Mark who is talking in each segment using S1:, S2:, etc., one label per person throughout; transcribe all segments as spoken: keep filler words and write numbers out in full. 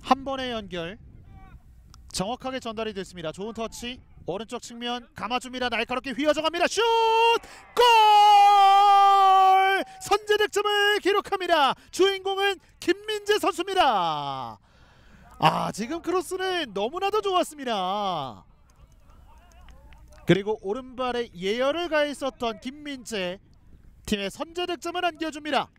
S1: 한 번의 연결 정확하게 전달이 됐습니다. 좋은 터치, 오른쪽 측면 감아줍니다. 날카롭게 휘어져갑니다. 슛! 골! 선제 득점을 기록합니다. 주인공은 김민재 선수입니다. 아, 지금 크로스는 너무나도 좋았습니다. 그리고 오른발에 예열을 가했었던 김민재, 팀의 선제 득점을 안겨줍니다.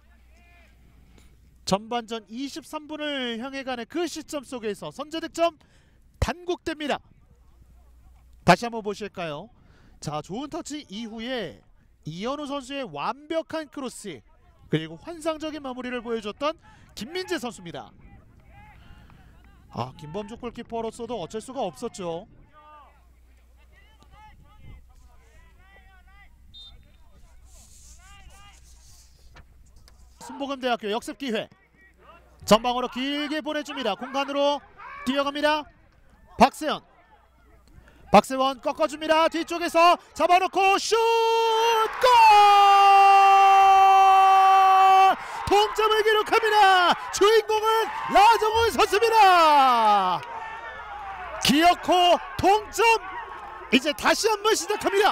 S1: 전반전 이십삼 분을 향해 가는 그 시점 속에서 선제 득점 단국됩니다. 다시 한번 보실까요? 자, 좋은 터치 이후에 이현우 선수의 완벽한 크로스, 그리고 환상적인 마무리를 보여줬던 김민재 선수입니다. 아, 김범주 골키퍼로서도 어쩔 수가 없었죠. 순복음대학교 역습 기회, 전방으로 길게 보내줍니다. 공간으로 뛰어갑니다. 박세현, 박세원 꺾어줍니다. 뒤쪽에서 잡아놓고 슛! 골! 동점을 기록합니다. 주인공은 라정훈 선수입니다. 기어코 동점, 이제 다시 한번 시작합니다.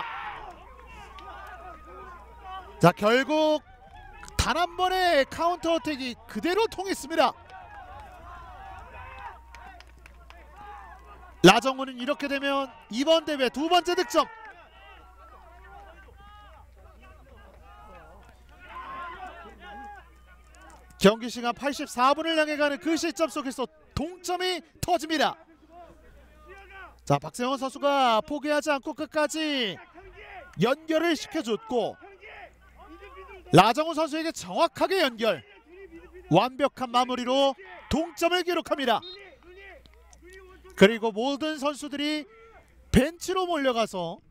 S1: 자, 결국 단 한 번의 카운터 어택이 그대로 통했습니다. 라정훈은 이렇게 되면 이번 대회 두 번째 득점. 경기 시간 팔십사 분을 향해 가는 그 시점 속에서 동점이 터집니다. 자, 박세원 선수가 포기하지 않고 끝까지 연결을 시켜줬고, 라정훈 선수에게 정확하게 연결, 완벽한 마무리로 동점을 기록합니다. 그리고 모든 선수들이 벤치로 몰려가서